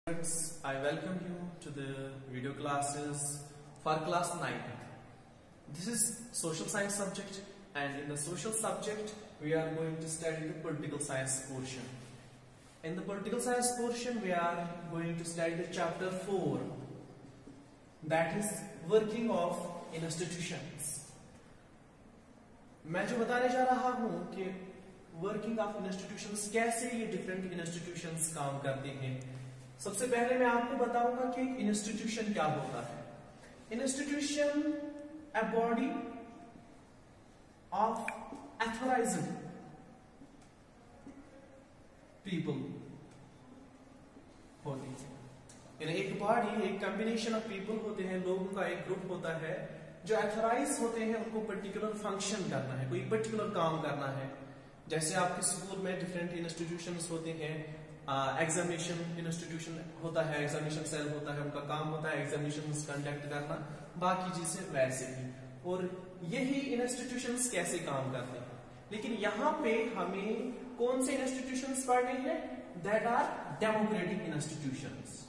Friends, I welcome you to the video classes for class 9th. This is social science subject, and in the social subject we are going to study the political science portion. In the political science portion we are going to study the chapter 4, that is working of institutions. मैं जो बताने जा रहा हूं कि working of institutions, कैसे ये different institutions काम करते हैं। सबसे पहले मैं आपको बताऊंगा कि एक इंस्टीट्यूशन क्या होता है। Institution a body of authorised people होती है। यानी एक बॉडी, एक कॉम्बिनेशन ऑफ पीपल होते हैं, लोगों का एक ग्रुप होता है जो ऑथराइज होते हैं, उनको पर्टिकुलर फंक्शन करना है, कोई पर्टिकुलर काम करना है। जैसे आपके स्कूल में डिफरेंट इंस्टीट्यूशंस होते हैं, एग्जामिनेशन इंस्टीट्यूशन होता है, एग्जामिनेशन सेल होता है, उनका काम होता है एग्जामिनेशंस कंडक्ट करना, बाकी चीजें वैसे ही। और यही इंस्टीट्यूशंस कैसे काम करते हैं। लेकिन यहाँ पे हमें कौन से इंस्टीट्यूशंस पढ़ने हैं? That are democratic institutions.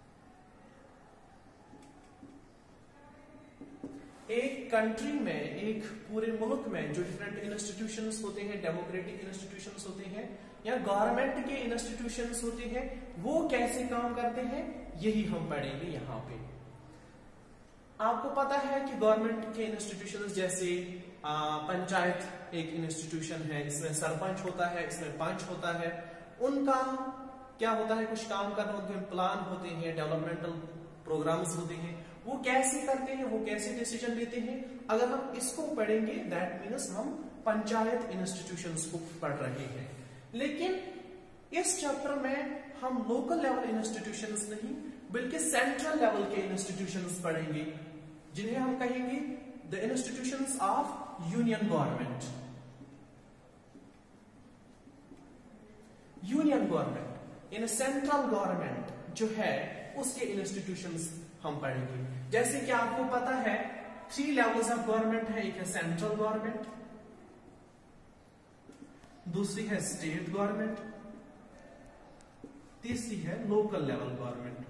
एक कंट्री में, एक पूरे मुल्क में जो डिफरेंट इंस्टीट्यूशंस होते हैं, डेमोक्रेटिक इंस्टीट्यूशंस होते हैं या गवर्नमेंट के इंस्टीट्यूशंस होते हैं, वो कैसे काम करते हैं, यही हम पढ़ेंगे यहाँ पे। आपको पता है कि गवर्नमेंट के इंस्टीट्यूशंस जैसे पंचायत एक इंस्टीट्यूशन है, इसमें सरपंच होता है, इसमें पंच होता है। उनका क्या होता है, कुछ काम करना, उनके प्लान होते हैं, डेवलपमेंटल प्रोग्राम्स होते हैं, वो कैसे करते हैं, वो कैसे डिसीजन लेते हैं। अगर हम इसको पढ़ेंगे दैट मीन्स हम पंचायत इंस्टीट्यूशंस को पढ़ रहे हैं। लेकिन इस चैप्टर में हम लोकल लेवल इंस्टीट्यूशंस नहीं बल्कि सेंट्रल लेवल के इंस्टीट्यूशंस पढ़ेंगे, जिन्हें हम कहेंगे the institutions of union government. Union government in central government जो है उसके इंस्टीट्यूशंस हम पढ़ेंगे। जैसे कि आपको पता है 3 लेवल्स ऑफ गवर्नमेंट है। एक है सेंट्रल गवर्नमेंट, दूसरी है स्टेट गवर्नमेंट, तीसरी है local level government.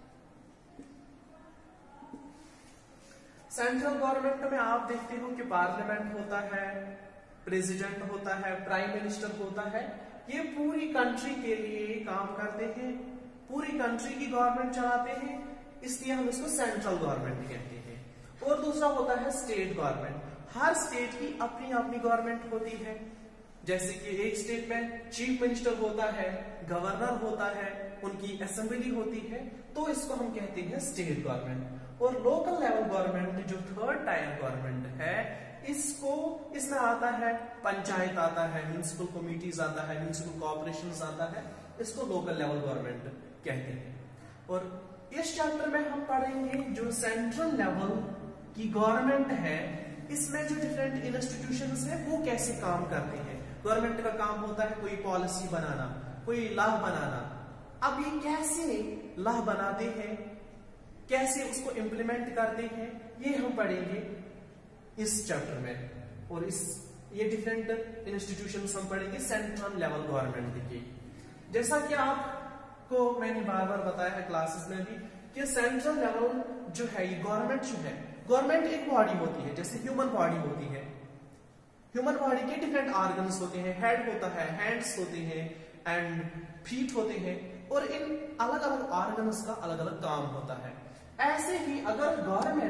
Central government में आप देखते हो कि पार्लियामेंट होता है, प्रेसिडेंट होता है, प्राइम मिनिस्टर होता है। ये पूरी कंट्री के लिए काम करते हैं, पूरी कंट्री की गवर्नमेंट चलाते हैं, इसलिए हम इसको सेंट्रल गवर्नमेंट कहते हैं। और दूसरा होता है स्टेट गवर्नमेंट। हर स्टेट की अपनी अपनी गवर्नमेंट होती है। जैसे कि एक स्टेट में चीफ मिनिस्टर होता है, गवर्नर होता है, उनकी असेंबली होती है, तो इसको हम कहते हैं स्टेट गवर्नमेंट। और लोकल लेवल गवर्नमेंट जो 3rd टायर गवर्नमेंट है, इसमें आता है पंचायत आता है, म्युनिसिपल कमिटीज आता है, म्युनिसिपल कॉर्पोरेशन आता है, इसको लोकल लेवल गवर्नमेंट कहते हैं। और इस चैप्टर में हम पढ़ेंगे जो सेंट्रल लेवल की गवर्नमेंट है, इसमें जो डिफरेंट इंस्टीट्यूशंस है वो कैसे काम करते हैं। गवर्नमेंट का काम होता है कोई पॉलिसी बनाना, कोई लॉ बनाना। अब ये कैसे लॉ बनाते हैं, कैसे उसको इंप्लीमेंट करते हैं, ये हम पढ़ेंगे इस चैप्टर में। और ये डिफरेंट इंस्टीट्यूशंस हम पढ़ेंगे सेंट्रल लेवल गवर्नमेंट की। जैसा कि आपको मैंने बार बार बताया है क्लासेस में भी कि सेंट्रल लेवल जो है, ये गवर्नमेंट जो है, गवर्नमेंट एक बॉडी होती है, जैसे ह्यूमन बॉडी होती है। ह्यूमन बॉडी के डिफरेंट ऑर्गन्स होते हैं, हेड होता है, हैंड्स होते हैं एंड फीट होते हैं, और इन अलग अलग ऑर्गन्स का अलग अलग काम होता है। ऐसे ही अगर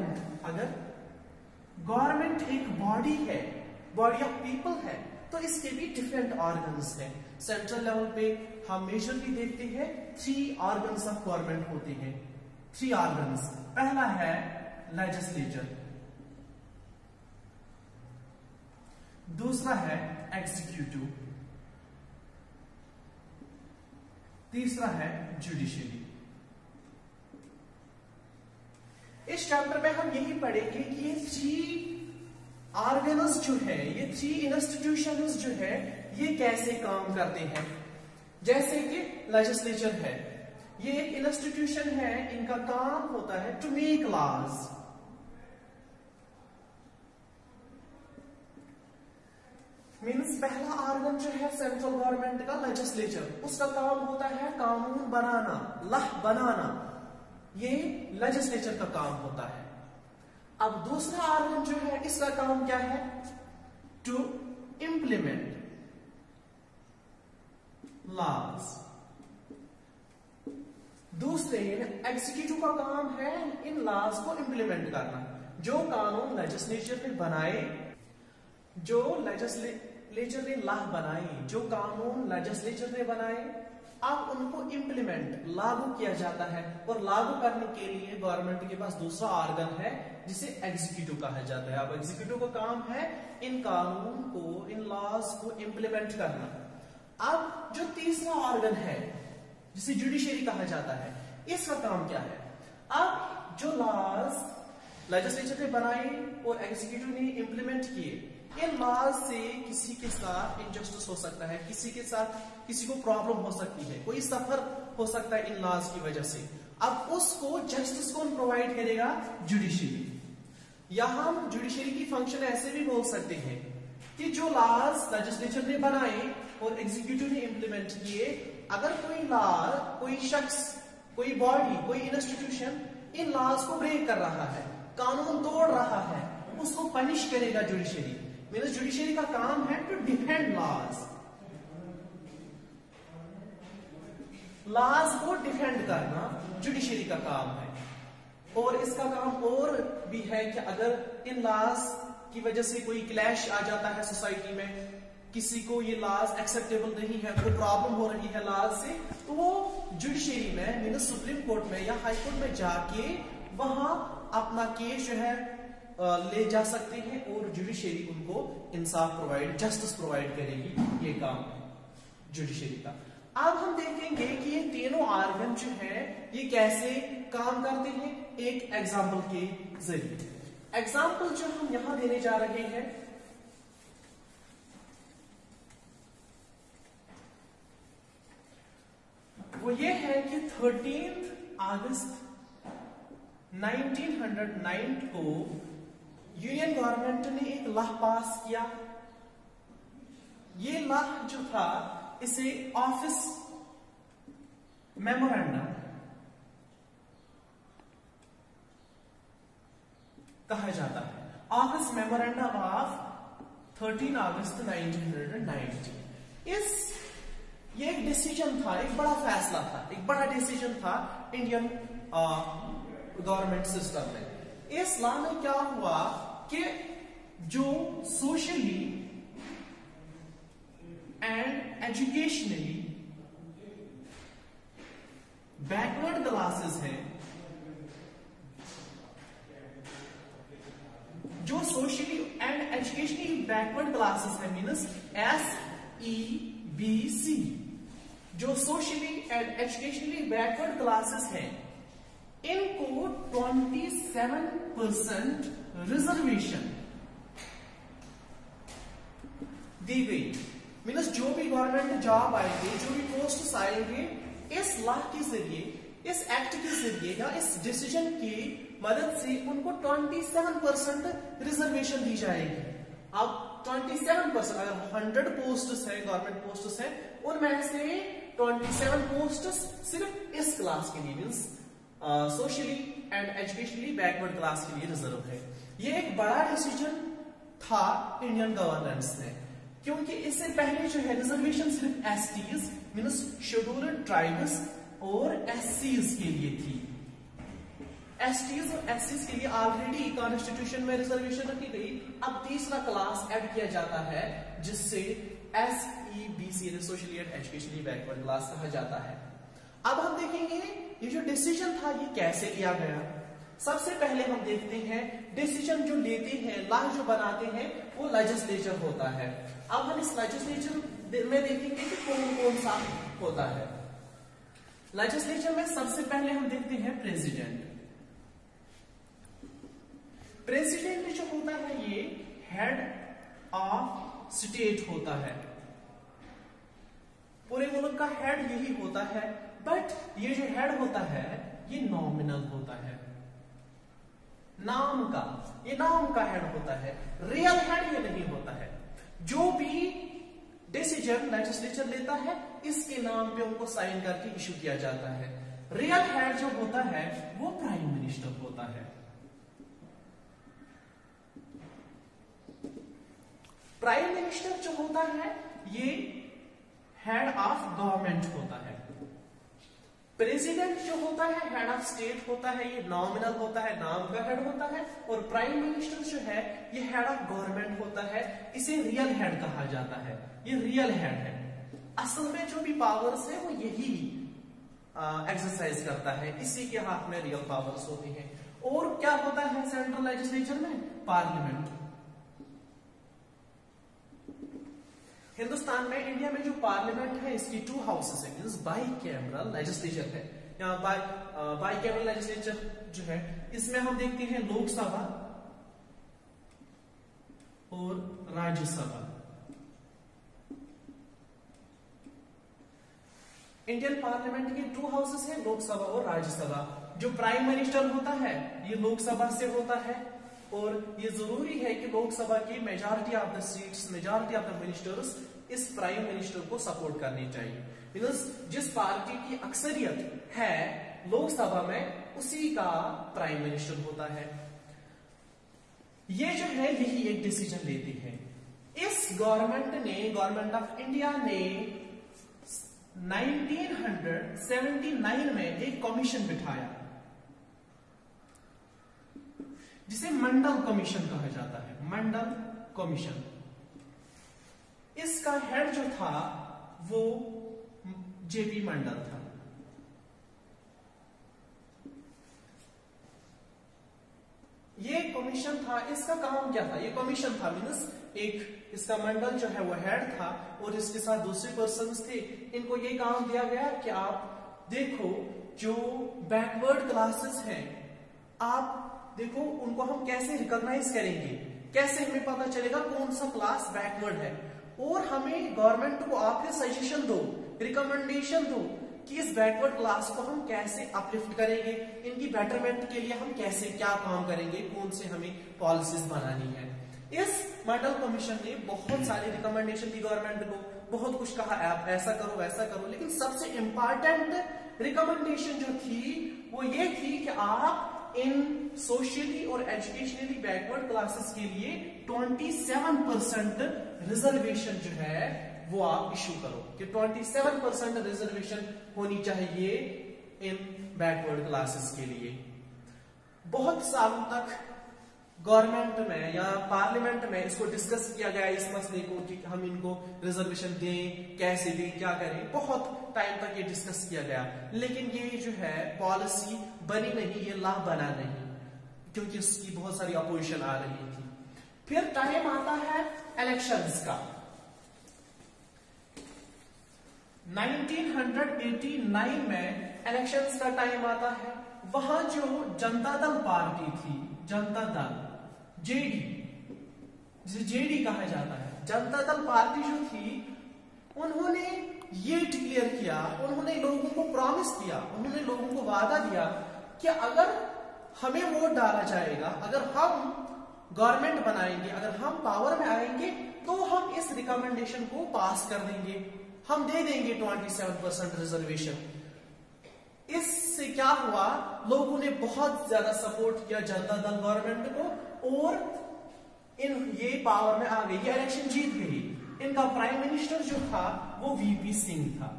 गवर्नमेंट एक बॉडी है, बॉडी ऑफ पीपल है, तो इसके भी डिफरेंट ऑर्गन्स हैं। सेंट्रल लेवल पे हम मेजरली देखते हैं 3 ऑर्गन्स ऑफ गवर्नमेंट होते हैं। 3 ऑर्गन्स। पहला है लेजिस्लेचर, दूसरा है एग्जीक्यूटिव, तीसरा है जुडिशरी। इस चैप्टर में हम यही पढ़ेंगे कि ये 3 ऑर्गन्स जो है, ये 3 इंस्टीट्यूशंस जो है, ये कैसे काम करते हैं। जैसे कि लेजिस्लेचर है, ये एक इंस्टीट्यूशन है, इनका काम होता है टू मेक लॉज। मीन्स पहला ऑर्गन जो है सेंट्रल गवर्नमेंट का लेजिस्लेचर, उसका काम होता है कानून बनाना, लॉ बनाना, ये लेजिस्लेचर का काम होता है। अब दूसरा ऑर्गन जो है इसका काम क्या है? To implement laws. दूसरे एग्जीक्यूटिव का काम है इन लॉज को इंप्लीमेंट करना। जो कानून लेजिस्लेचर ने बनाए, जो लेजिस्लेचर ने लॉ बनाए, जो कानून लेजिस्लेचर ने बनाए, अब उनको इंप्लीमेंट लागू किया जाता है। और लागू करने के लिए गवर्नमेंट के पास दूसरा ऑर्गन है जिसे एग्जीक्यूटिव कहा जाता है। अब एग्जीक्यूटिव का काम है इन कानून को, इन लॉज को इंप्लीमेंट करना। अब जो तीसरा ऑर्गन है जिसे जुडिशरी कहा जाता है, इसका काम क्या है? अब जो लॉज लेजिस्लेचर ने बनाए और एग्जीक्यूटिव ने इंप्लीमेंट किए, इन लॉज से किसी के साथ इनजस्टिस हो सकता है, किसी के साथ किसी को प्रॉब्लम हो सकती है, कोई सफर हो सकता है इन लॉज की वजह से। अब उसको जस्टिस कौन प्रोवाइड करेगा? जुडिशरी। या हम जुडिशरी की फंक्शन ऐसे भी बोल सकते हैं कि जो लॉज लेजिस्लेचर ने बनाए और एग्जीक्यूटिव ने इंप्लीमेंट किए, अगर कोई लॉ, कोई शख्स, कोई बॉडी, कोई इंस्टीट्यूशन इन लॉज को ब्रेक कर रहा है, कानून तोड़ रहा है, उसको पनिश करेगा जुडिशरी। मीन्स जुडिशरी का काम है टू डिफेंड लॉज, लॉज को डिफेंड करना जुडिशरी का काम है। और इसका काम और भी है कि अगर इन लॉज की वजह से कोई क्लैश आ जाता है सोसाइटी में, किसी को ये लॉज एक्सेप्टेबल नहीं है, कोई प्रॉब्लम हो रही है लॉज से, तो वो जुडिशरी में मीन्स सुप्रीम कोर्ट में या हाई कोर्ट में जाके वहां अपना केस जो है ले जा सकते हैं और जुडिशरी उनको इंसाफ प्रोवाइड, जस्टिस प्रोवाइड करेगी। ये काम है जुडिशरी का। अब हम देखेंगे कि ये तीनों ऑर्गन जो है ये कैसे काम करते हैं एक एग्जाम्पल के जरिए। एग्जाम्पल जो हम यहां देने जा रहे हैं वो ये है कि 13 अगस्त 1909 को यूनियन गवर्नमेंट ने एक लॉ पास किया। ये लॉ जो था इसे ऑफिस मेमोरेंडम कहा जाता है। Office memorandum of 13 August 1990। ये एक डिसीजन था, एक बड़ा फैसला था, एक बड़ा डिसीजन था इंडियन गवर्नमेंट सिस्टम में। इस लॉ में क्या हुआ कि जो socially and educationally backward classes हैं, जो socially and educationally backward classes है, मीन्स SEBC, जो socially and educationally backward classes हैं, इनको 27% रिजर्वेशन दी गई। मीन्स जो भी गवर्नमेंट जॉब आएंगे, जो भी पोस्ट आएंगे, इस लॉ के जरिए, इस एक्ट के जरिए या इस डिसीजन की मदद से उनको 27% रिजर्वेशन दी जाएगी। अब 27%, अगर 100 पोस्ट्स हैं, गवर्नमेंट पोस्ट्स हैं, उनमें से 27 पोस्ट्स सिर्फ इस क्लास के लिए, means socially and educationally backward class के लिए रिजर्व है। ये एक बड़ा डिसीजन था इंडियन गवर्नेंस ने, क्योंकि इससे पहले जो है रिजर्वेशन सिर्फ एसटीज मीन्स शेड्यूल्ड ट्राइब्स और एससीज के लिए थी। एसटीज और एससीज के लिए ऑलरेडी कॉन्स्टिट्यूशन में रिजर्वेशन रखी गई। अब तीसरा क्लास ऐड किया जाता है जिससे SEBC socially and educationally backward class कहा जाता है। अब हम देखेंगे ये जो डिसीजन था ये कैसे किया गया। सबसे पहले हम देखते हैं डिसीजन जो लेते हैं, लॉ जो बनाते हैं, वो लेजिस्लेचर होता है। अब हम इस लेजिस्लेचर में देखेंगे कि कौन कौन सा होता है। लेजिस्लेचर में सबसे पहले हम देखते हैं प्रेसिडेंट। प्रेसिडेंट जो होता है ये हेड ऑफ स्टेट होता है, पूरे मुल्क का हेड यही होता है। बट ये जो हेड होता है ये नॉमिनल होता है, नाम का, ये नाम का हेड होता है, रियल हेड ये नहीं होता है। जो भी डिसीजन लेजिस्लेचर लेता है इसके नाम पे उनको साइन करके इशू किया जाता है। रियल हेड जो होता है वो प्राइम मिनिस्टर होता है। प्राइम मिनिस्टर जो होता है ये हेड ऑफ गवर्नमेंट होता है। प्रेसिडेंट जो होता है हेड ऑफ स्टेट होता है, ये नॉमिनल होता है, नाम का हेड होता है। और प्राइम मिनिस्टर जो है ये हेड ऑफ गवर्नमेंट होता है, इसे रियल हेड कहा जाता है। ये रियल हेड है, असल में जो भी पावर्स है वो यही एक्सरसाइज करता है, इसी के हाथ में रियल पावर्स होती हैं। और क्या होता है सेंट्रल लेजिस्लेचर में? पार्लियामेंट। हिंदुस्तान में, इंडिया में जो पार्लियामेंट है इसकी 2 हाउसेस है, मींस बाइकैमरल लेजिस्लेचर है। यहाँ बाइकैमरल लेजिस्लेचर जो है इसमें हम देखते हैं लोकसभा और राज्यसभा। इंडियन पार्लियामेंट के 2 हाउसेस हैं, लोकसभा और राज्यसभा। जो प्राइम मिनिस्टर होता है ये लोकसभा से होता है, और ये जरूरी है कि लोकसभा की majority of the seats, majority of the ministers इस प्राइम मिनिस्टर को सपोर्ट करनी चाहिए। मींस जिस पार्टी की अक्सरियत है लोकसभा में उसी का प्राइम मिनिस्टर होता है। ये जो है यही एक डिसीजन लेती है। इस गवर्नमेंट ऑफ इंडिया ने 1979 में एक कमीशन बिठाया जिसे मंडल कमीशन कहा जाता है। मंडल कमीशन, इसका हेड जो था वो जेपी मंडल था। ये कमीशन था, इसका काम क्या था? ये कमीशन था मींस एक इसका मंडल जो है वो हेड था और इसके साथ दूसरे पर्सन्स थे। इनको ये काम दिया गया कि आप देखो जो बैकवर्ड क्लासेस हैं, आप देखो उनको हम कैसे रिकॉग्नाइज करेंगे, कैसे हमें पता चलेगा कौन सा क्लास बैकवर्ड है, और हमें गवर्नमेंट को आप सजेशन दो, रिकमेंडेशन दो कि इस बैकवर्ड क्लास को हम कैसे अपलिफ्ट करेंगे, इनकी बेटरमेंट के लिए हम कैसे क्या काम करेंगे, कौन से हमें पॉलिसीज बनानी है। इस मंडल कमीशन ने बहुत सारी रिकमेंडेशन दी गवर्नमेंट को, बहुत कुछ कहा आप ऐसा करो वैसा करो, लेकिन सबसे इंपॉर्टेंट रिकमेंडेशन जो थी वो ये थी कि आप इन सोशली और एजुकेशनली बैकवर्ड क्लासेस के लिए 27% रिजर्वेशन जो है वो आप इशू करो कि 27% रिजर्वेशन होनी चाहिए इन बैकवर्ड क्लासेस के लिए। बहुत सालों तक गवर्नमेंट में या पार्लियामेंट में इसको डिस्कस किया गया, इस मसले को कि हम इनको रिजर्वेशन दें, कैसे दें, क्या करें। बहुत टाइम तक ये डिस्कस किया गया, लेकिन ये जो है पॉलिसी बनी नहीं, ये लॉ बना नहीं, क्योंकि इसकी बहुत सारी अपोजिशन आ रही थी। फिर टाइम आता है इलेक्शंस का। 1989 में इलेक्शंस का टाइम आता है। वहां जो जनता दल पार्टी थी, जनता दल जेडी, जिसे जेडी कहा जाता है, जनता दल पार्टी जो थी उन्होंने ये डिक्लेयर किया, उन्होंने लोगों को प्रॉमिस दिया, उन्होंने लोगों को वादा दिया कि अगर हमें वोट डाला जाएगा, अगर हम गवर्नमेंट बनाएंगे, अगर हम पावर में आएंगे तो हम इस रिकमेंडेशन को पास कर देंगे, हम दे देंगे 27% रिजर्वेशन। इससे क्या हुआ, लोगों ने बहुत ज्यादा सपोर्ट किया जनता दल गवर्नमेंट को और ये पावर में आ गई, ये इलेक्शन जीत गई। इनका प्राइम मिनिस्टर जो था वो वीपी सिंह था।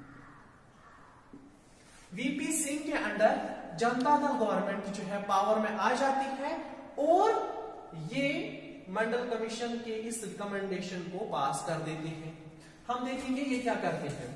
वीपी सिंह के अंडर जनता दल गवर्नमेंट जो है पावर में आ जाती है और ये मंडल कमीशन के इस रिकमेंडेशन को पास कर देते हैं। हम देखेंगे ये क्या करते हैं।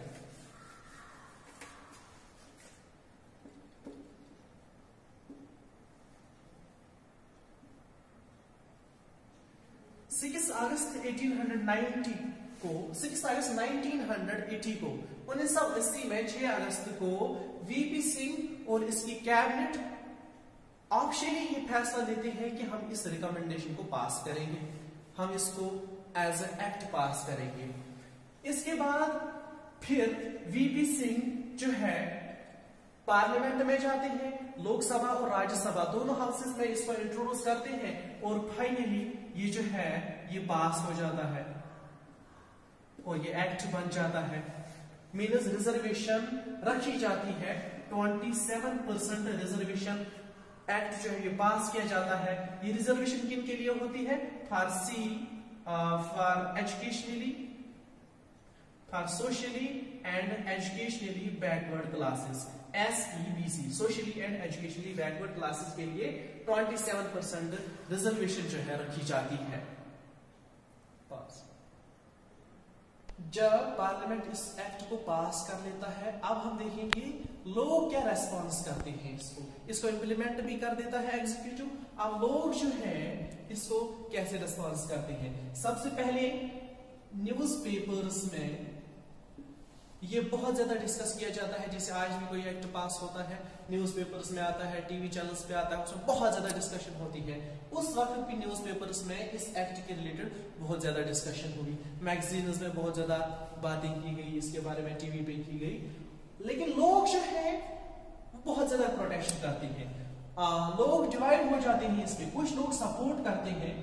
अगस्त 1980 को 6 अगस्त 1980 को 1980 में 6 अगस्त को वीपी सिंह और इसकी कैबिनेट ऑप्शनली ये फैसला लेते हैं कि हम इस रिकमेंडेशन को पास करेंगे, हम इसको एज ए एक्ट पास करेंगे। इसके बाद फिर वीपी सिंह जो है पार्लियामेंट में जाते हैं, लोकसभा और राज्यसभा दोनों हाउसेस में इसको इंट्रोड्यूस करते हैं और फाइनली ये जो है ये पास हो जाता है। और ये एक्ट बन जाता है। मीन्स रिजर्वेशन रखी जाती है, 27% रिजर्वेशन एक्ट जो है ये पास किया जाता है। ये रिजर्वेशन किन के लिए होती है? For educationally, for socially and educationally backward classes, SEBC, socially and educationally backward classes के लिए 27% रिजर्वेशन जो है रखी जाती है। जब पार्लियामेंट इस एक्ट को पास कर लेता है, अब हम देखेंगे लोग क्या रेस्पॉन्स करते हैं। इसको इम्प्लीमेंट भी कर देता है एग्जीक्यूटिव। अब लोग जो है इसको कैसे रेस्पॉन्स करते हैं? सबसे पहले न्यूज़पेपर्स में ये बहुत ज्यादा डिस्कस किया जाता है। जैसे आज भी कोई एक्ट पास होता है, न्यूज़पेपर्स में आता है, टीवी चैनल्स पे आता है, उसमें बहुत ज्यादा डिस्कशन होती है। उस वक्त भी न्यूज़पेपर्स में इस एक्ट के रिलेटेड बहुत ज्यादा डिस्कशन हुई, मैगजीन्स में बहुत ज्यादा बातें की गई, इसके बारे में टीवी पे की गई। लेकिन लोग जो है बहुत ज्यादा प्रोटेक्शन करते हैं। लोग डिवाइड हो जाते हैं इसमें। कुछ लोग सपोर्ट करते हैं,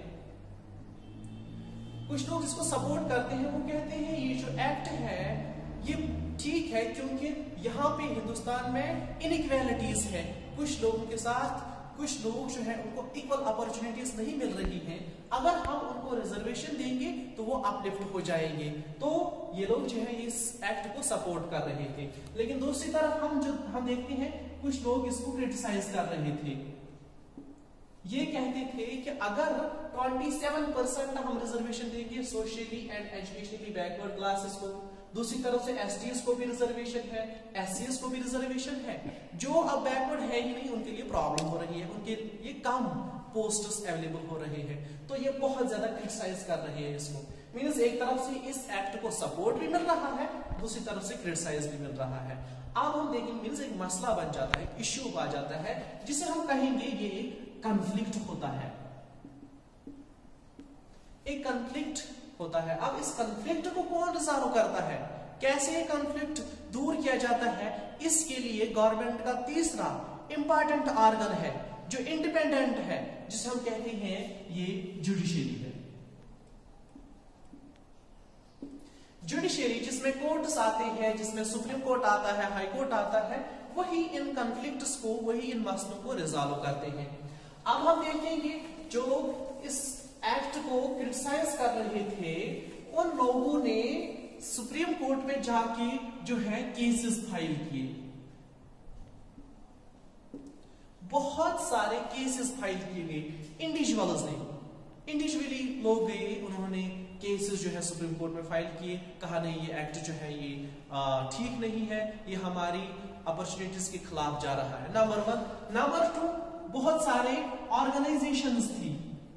कुछ लोग इसको सपोर्ट करते हैं। वो कहते हैं ये जो एक्ट है ये ठीक है, क्योंकि यहाँ पे हिंदुस्तान में इनइक्वालिटीज है। कुछ लोगों के साथ कुछ लोग जो है उनको इक्वल अपॉर्चुनिटीज नहीं मिल रही हैं। अगर हम उनको रिजर्वेशन देंगे तो वो अपलिफ्ट हो जाएंगे। तो ये लोग जो है इस एक्ट को सपोर्ट कर रहे थे। लेकिन दूसरी तरफ हम देखते हैं कुछ लोग इसको क्रिटिसाइज कर रहे थे। ये कहते थे कि अगर 27% हम रिजर्वेशन देंगे socially and educationally backward classes को, दूसरी तरफ से एसटीएस को भी रिजर्वेशन है, एससीएस को भी रिजर्वेशन है, जो अब बैकवर्ड है ही नहीं उनके लिए प्रॉब्लम हो रही है, उनके लिए कम पोस्ट्स अवेलेबल हो रहे हैं। तो ये बहुत ज्यादा क्रिटिसाइज कर रहे हैं इसको। मींस एक तरफ से इस एक्ट को सपोर्ट भी मिल रहा है, दूसरी तरफ से क्रिटिसाइज भी मिल रहा है। अब हम देखेंगे मींस एक मसला बन जाता है, इश्यू आ जाता है, जिसे हम कहेंगे ये कन्फ्लिक्ट होता है। एक कन्फ्लिक्ट होता है। अब इस कन्फ्लिक्ट को कौन रिजॉल्व करता है, कैसे ये कन्फ्लिक्ट दूर किया जाता है? इसके लिए गवर्नमेंट का तीसरा इंपॉर्टेंट ऑर्गन है जो इंडिपेंडेंट है, जिसे हम कहते हैं ये जुडिशरी है। जुडिशरी जिसमें कोर्ट्स आते हैं, जिसमें सुप्रीम कोर्ट आता है, हाई कोर्ट आता है, वही इन कन्फ्लिक्ट्स को, वही इन मसलों को रिजॉल्व करते हैं। अब हम देखेंगे जो लोग इस एक्ट को क्रिटिसाइज कर रहे थे, उन लोगों ने सुप्रीम कोर्ट में जाके जो है केसेस फाइल किए। बहुत सारे केसेस फाइल किए गए इंडिविजुअल्स ने, इंडिविजुअली लोग गए, उन्होंने केसेस जो है सुप्रीम कोर्ट में फाइल किए, कहा नहीं ये एक्ट जो है ये ठीक नहीं है, ये हमारी अपॉर्चुनिटीज के खिलाफ जा रहा है। नंबर 1। नंबर 2, बहुत सारे ऑर्गेनाइजेशंस थी,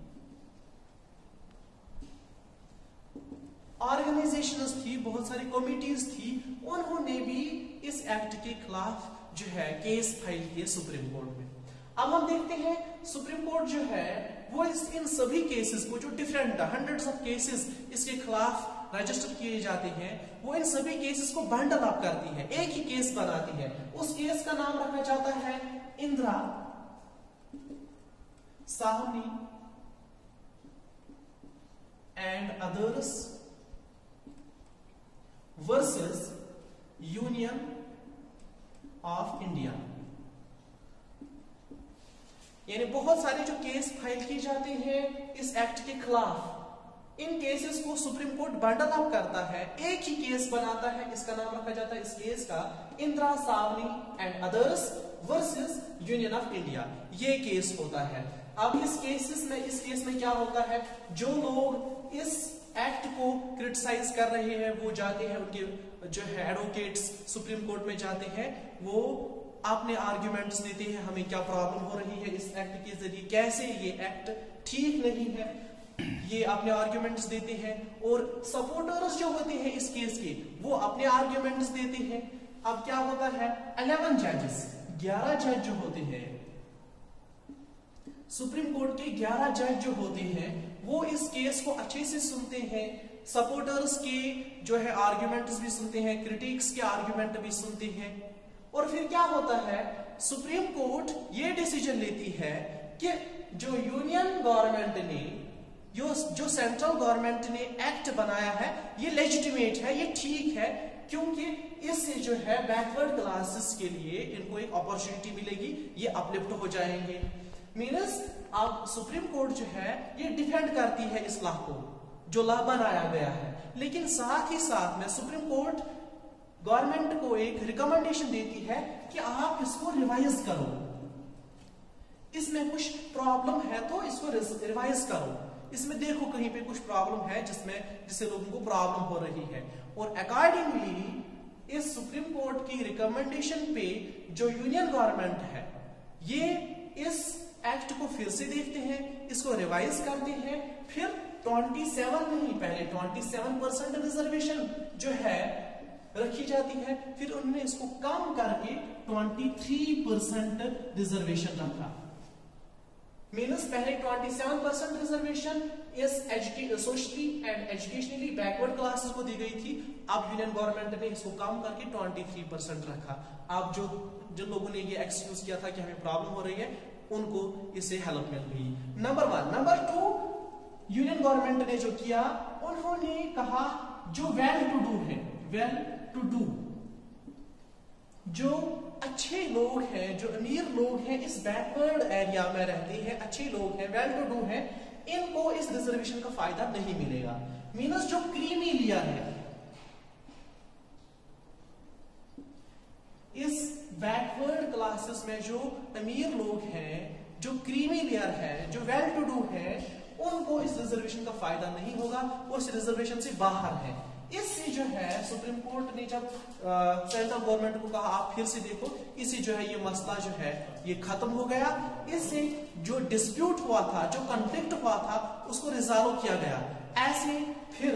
बहुत सारी कमिटीज थी, उन्होंने भी इस एक्ट के खिलाफ जो है केस फाइल किए सुप्रीम कोर्ट में। अब हम देखते हैं सुप्रीम कोर्ट जो है वो इन सभी केसेस को, जो डिफरेंट हंड्रेड्स ऑफ केसेस इसके खिलाफ रजिस्टर किए जाते हैं, वो इन सभी केसेस को बंडल अप करती है, एक ही केस बनाती है। उस केस का नाम रखा जाता है Indira Sawhney and others versus union of India. यानी बहुत सारे जो केस फाइल किए जाते हैं इस एक्ट के खिलाफ, इन केसेस को सुप्रीम कोर्ट बंडल अप करता है, एक ही केस बनाता है, इसका नाम रखा जाता है इस केस का Indira Sawhney and others versus union of India. ये केस होता है। अब इस केस में क्या होता है, जो लोग इस एक्ट को क्रिटिसाइज कर रहे हैं वो जाते हैं, उनके जो है एडवोकेट्स सुप्रीम कोर्ट में जाते हैं, वो अपने आर्ग्यूमेंट्स देते हैं, हमें क्या प्रॉब्लम हो रही है इस एक्ट के जरिए, कैसे ये एक्ट ठीक नहीं है, ये अपने आर्ग्यूमेंट्स देते हैं। और सपोर्टर्स जो होते हैं इस केस के, वो अपने आर्ग्यूमेंट्स देते हैं। अब क्या होता है, 11 जजेस, 11 जज जो होते हैं सुप्रीम कोर्ट के, 11 जज जो होते हैं, वो इस केस को अच्छे से सुनते हैं, सपोर्टर्स के जो है आर्ग्यूमेंट्स भी सुनते हैं, क्रिटिक्स के आर्ग्यूमेंट भी सुनते हैं। और फिर क्या होता है, सुप्रीम कोर्ट ये डिसीजन लेती है कि जो यूनियन गवर्नमेंट ने जो सेंट्रल गवर्नमेंट ने एक्ट बनाया है ये लेजिटिमेट है, ये ठीक है, क्योंकि इससे जो है बैकवर्ड क्लासेस के लिए इनको एक अपॉर्चुनिटी मिलेगी, ये अपलिफ्ट हो जाएंगे। मींस अब सुप्रीम कोर्ट जो है ये डिफेंड करती है इस लॉ को, जो लॉ बनाया गया है, लेकिन साथ ही साथ में सुप्रीम कोर्ट गवर्नमेंट को एक रिकमेंडेशन देती है कि आप इसको रिवाइज करो, इसमें कुछ प्रॉब्लम है तो इसको रिवाइज करो, इसमें देखो कहीं पे कुछ प्रॉब्लम है जिससे लोगों को प्रॉब्लम हो रही है। और अकॉर्डिंगली इस सुप्रीम कोर्ट की रिकमेंडेशन पे जो यूनियन गवर्नमेंट है ये इस एक्ट को फिर से देखते हैं, इसको रिवाइज करते हैं, फिर 27 नहीं, पहले 27% रिजर्वेशन जो है रखी जाती है, फिर उन्होंने इसको कम करके 23% रिजर्वेशन रखा। मीन्स पहले 27% रिजर्वेशन इस socially and educationally backward classes को दी गई थी, अब यूनियन गवर्नमेंट ने इसको कम करके 23% रखा। अब जो लोगों ने ये एक्सक्यूज किया था कि हमें प्रॉब्लम हो रही है, उनको इससे हेल्प मिल गई। नंबर 1। नंबर 2, यूनियन गवर्नमेंट ने जो किया, उन्होंने कहा जो वेल टू डू है, वेल टू डू, जो अच्छे लोग हैं, जो अमीर लोग हैं, इस बैकवर्ड एरिया में रहते हैं, अच्छे लोग हैं, वेल टू डू हैं, इनको इस रिजर्वेशन का फायदा नहीं मिलेगा। मीनस जो क्रीमी लेयर है, इस बैकवर्ड क्लासेस में जो अमीर लोग हैं, जो क्रीमी लेयर है, जो वेल टू डू है, उनको इस रिजर्वेशन का फायदा नहीं होगा, वो इस रिजर्वेशन से बाहर है। इससे जो है सुप्रीम कोर्ट ने जब सेंट्रल गवर्नमेंट को कहा आप फिर से देखो, इससे जो है ये मसला जो है ये खत्म हो गया, इससे जो डिस्प्यूट हुआ था, जो कॉन्फ्लिक्ट हुआ था, उसको रिजॉल्व किया गया। ऐसे फिर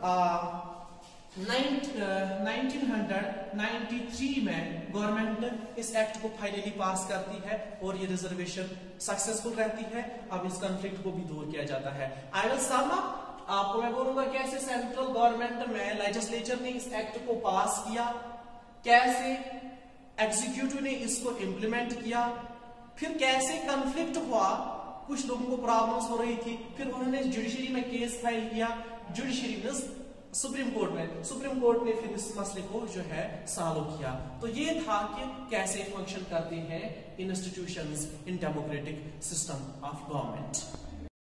1993 में गवर्नमेंट इस एक्ट को फाइनली पास करती है और ये रिजर्वेशन सक्सेसफुल रहती है। अब इस कॉन्फ्लिक्ट को भी दूर किया जाता है। आई विल सम अप, आपको मैं बोलूंगा कैसे सेंट्रल गवर्नमेंट में लेजिस्लेचर ने इस एक्ट को पास किया, कैसे एग्जीक्यूटिव ने इसको इंप्लीमेंट किया, फिर कैसे कॉन्फ्लिक्ट हुआ, कुछ लोगों को प्रॉब्लम्स हो रही थी, फिर उन्होंने जुडिशरी में केस फाइल किया, जुडिशरी में सुप्रीम कोर्ट में, सुप्रीम कोर्ट ने फिर इस मसले को जो है सॉल्व किया। तो ये था कि कैसे फंक्शन करते हैं institutions in democratic system of government.